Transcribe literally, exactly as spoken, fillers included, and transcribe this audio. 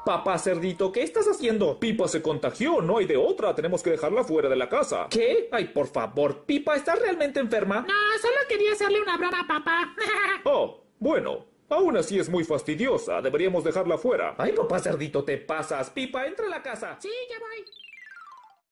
Papá Cerdito, ¿qué estás haciendo? Pipa se contagió, no hay de otra, tenemos que dejarla fuera de la casa. ¿Qué? Ay, por favor, Pipa, ¿estás realmente enferma? No, solo quería hacerle una broma a papá. Oh, bueno, aún así es muy fastidiosa, deberíamos dejarla fuera. Ay, papá Cerdito, te pasas. Pipa, entra a la casa. Sí, ya voy.